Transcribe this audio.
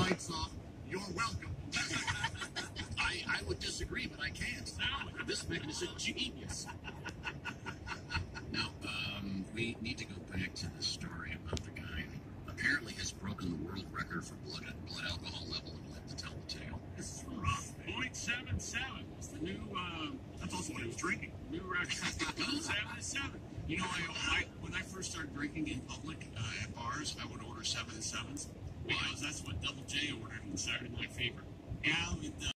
lights off. You're welcome. I would disagree, but I can't. This man is a genius. Now, we need to go back to the story about the guy who apparently has broken the world record for blood alcohol level and lived to tell the tale. This is rough. 0.77 is the new, That's also what he was drinking. new record. 0.77. You know, when I first started drinking in public at bars, I would order 7 and 7s because that's what Double J ordered in Saturday Night Fever. Yeah,